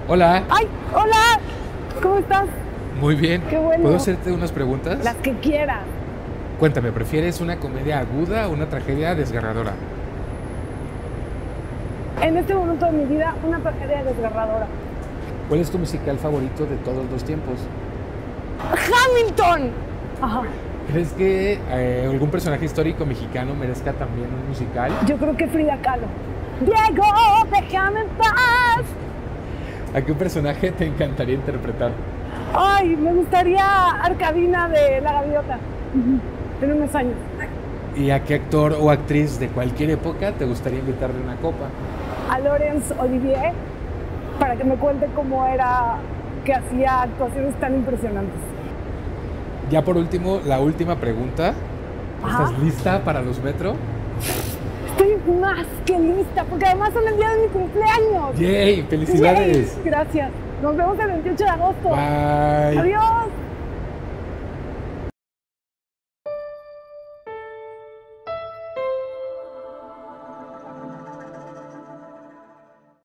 Hola. ¡Ay! ¡Hola! ¿Cómo estás? Muy bien. Qué bueno. ¿Puedo hacerte unas preguntas? Las que quieras. Cuéntame, ¿prefieres una comedia aguda o una tragedia desgarradora? En este momento de mi vida, una tragedia desgarradora. ¿Cuál es tu musical favorito de todos los tiempos? ¡Hamilton! Ajá. ¿Crees que algún personaje histórico mexicano merezca también un musical? Yo creo que Frida Kahlo. Diego, déjame en paz. ¿A qué personaje te encantaría interpretar? Ay, me gustaría Arcadina de La Gaviota. En unos años. ¿Y a qué actor o actriz de cualquier época te gustaría invitarle una copa? A Laurence Olivier, para que me cuente cómo era que hacía actuaciones tan impresionantes. Ya por último, la última pregunta. Ajá. ¿Estás lista para los Metro? Estoy más que lista, porque además son el día de mi cumpleaños. ¡Yay! ¡Felicidades! Yay. Gracias. Nos vemos el 28 de agosto. Bye. Adiós.